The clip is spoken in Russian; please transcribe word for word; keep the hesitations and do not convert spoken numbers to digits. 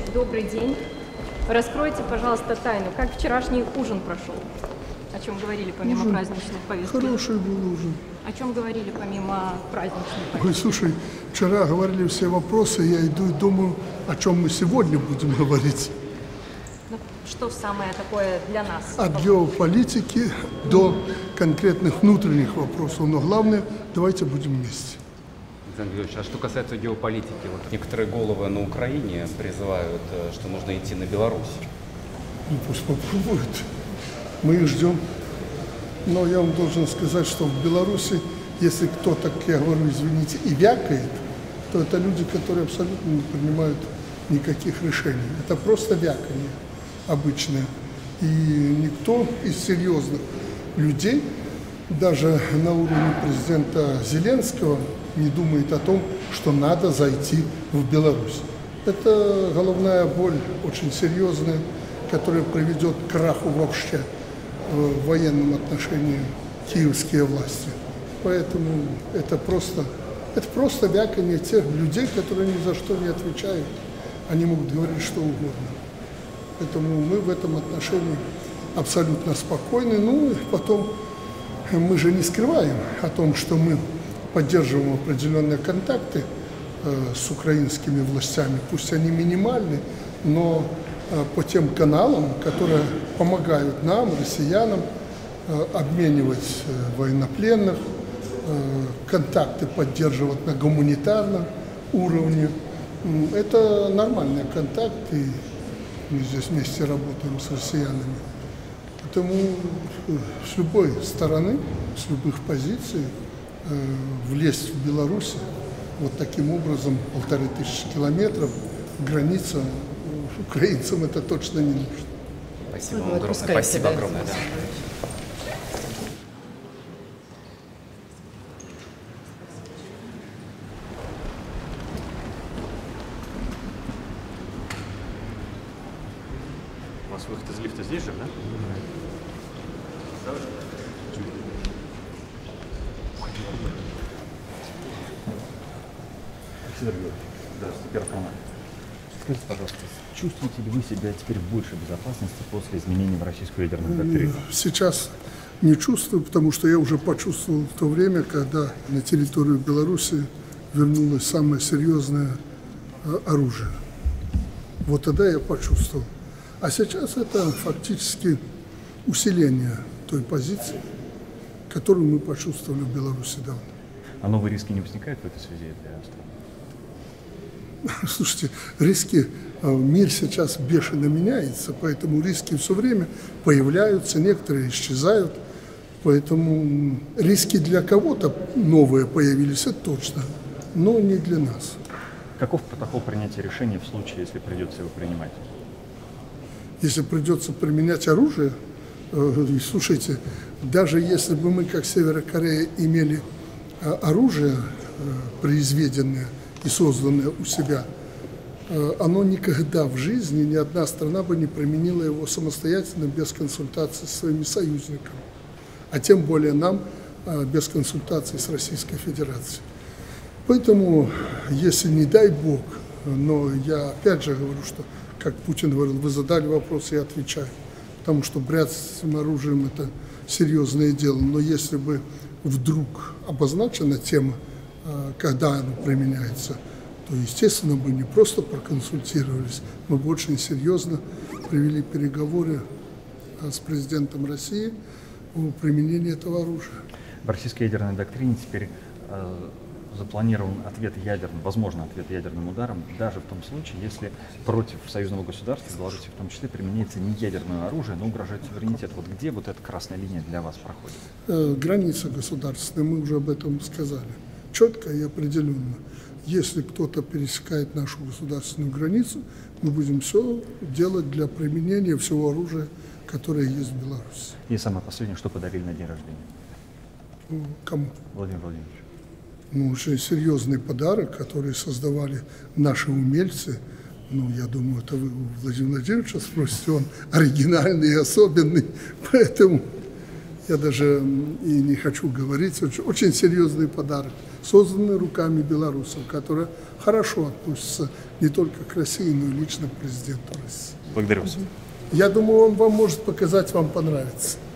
Добрый день. Раскройте, пожалуйста, тайну. Как вчерашний ужин прошел? О чем говорили помимо ужин? праздничных повесток? Хороший был ужин. О чем говорили помимо праздничных повесток? Ой, слушай, вчера говорили все вопросы, я иду и думаю, о чем мы сегодня будем говорить. Ну, что самое такое для нас? От геополитики до конкретных внутренних вопросов. Но главное, давайте будем вместе. Александр Георгиевич, а что касается геополитики, вот некоторые головы на Украине призывают, что нужно идти на Беларусь. Ну, пусть попробуют. Мы их ждем. Но я вам должен сказать, что в Беларуси, если кто-то, как я говорю, извините, и вякает, то это люди, которые абсолютно не принимают никаких решений. Это просто вяканье обычное. И никто из серьезных людей, даже на уровне президента Зеленского, не думает о том, что надо зайти в Беларусь. Это головная боль очень серьезная, которая приведет к краху вообще в военном отношении киевские власти. Поэтому это просто, это просто вяканье тех людей, которые ни за что не отвечают. Они могут говорить что угодно. Поэтому мы в этом отношении абсолютно спокойны. Ну и потом мы же не скрываем о том, что мы поддерживаем определенные контакты э, с украинскими властями. Пусть они минимальны, но э, по тем каналам, которые помогают нам, россиянам, э, обменивать э, военнопленных, э, контакты поддерживать на гуманитарном уровне. Это нормальные контакты. Мы здесь вместе работаем с россиянами. Поэтому с любой стороны, с любых позиций э, влезть в Беларусь вот таким образом полторы тысячи километров, граница, украинцам это точно не нужно. Спасибо вам огромное. Спасибо огромное. Да. У вас выход из лифта здесь же, да? Александр Георгиевич, здравствуйте, Первый канал. Скажите, пожалуйста, чувствуете ли вы себя теперь в большей безопасности после изменений в российскую ядерную доктрину? Сейчас не чувствую, потому что я уже почувствовал в то время, когда на территорию Беларуси вернулось самое серьезное оружие. Вот тогда я почувствовал. А сейчас это фактически усиление той позиции, которую мы почувствовали в Беларуси давно. А новые риски не возникают в этой связи для страны? Слушайте, риски, мир сейчас бешено меняется, поэтому риски все время появляются, некоторые исчезают. Поэтому риски для кого-то новые появились, это точно, но не для нас. Каков протокол принятия решения в случае, если придется его принимать? Если придется применять оружие, э, слушайте, даже если бы мы, как Северная Корея, имели э, оружие, э, произведенное и созданное у себя, э, оно никогда в жизни, ни одна страна бы не применила его самостоятельно, без консультации с своими союзниками, а тем более нам, э, без консультации с Российской Федерацией. Поэтому, если не дай Бог, но я опять же говорю, что, как Путин говорил, вы задали вопрос, я отвечаю, потому что бряцать этим оружием – это серьезное дело. Но если бы вдруг обозначена тема, когда оно применяется, то, естественно, мы не просто проконсультировались, мы бы очень серьезно провели переговоры с президентом России о применении этого оружия. В российской ядерной доктрине теперь э, запланирован ответ ядерным, возможно, ответ ядерным ударом, даже в том случае, если против союзного государства, Беларуси в том числе, применяется не ядерное оружие, но угрожает суверенитет. Вот где вот эта красная линия для вас проходит? Э, граница государственная, мы уже об этом сказали. Четко и определенно. Если кто-то пересекает нашу государственную границу, мы будем все делать для применения всего оружия, которое есть в Беларуси. И самое последнее, что подарили на день рождения? Ну, кому? Владимир Владимирович. Ну, очень серьезный подарок, который создавали наши умельцы. Ну, я думаю, это вы у Владимира Владимировича спросите, он оригинальный и особенный, поэтому я даже и не хочу говорить. Очень, очень серьезный подарок созданы руками белорусов, которые хорошо относятся не только к России, но и лично к президенту России. Благодарю вас. Я думаю, он вам может показать, вам понравится.